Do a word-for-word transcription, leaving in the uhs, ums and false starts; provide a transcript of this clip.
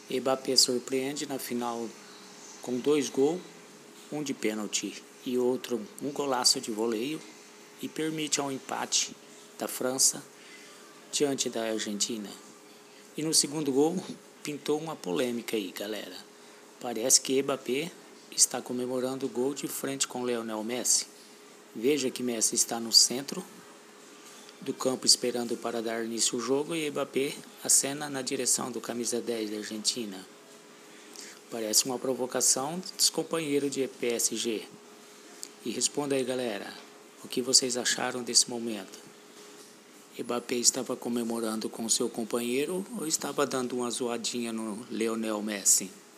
Mbappé surpreende na final com dois gols, um de pênalti e outro um golaço de voleio, e permite ao empate da França diante da Argentina. E no segundo gol pintou uma polêmica aí, galera. Parece que Mbappé está comemorando o gol de frente com Lionel Messi. Veja que Messi está no centro do campo esperando para dar início ao jogo e Mbappé acena na direção do camisa dez da Argentina. Parece uma provocação dos companheiros de P S G. E responda aí, galera, o que vocês acharam desse momento? Mbappé estava comemorando com seu companheiro ou estava dando uma zoadinha no Lionel Messi?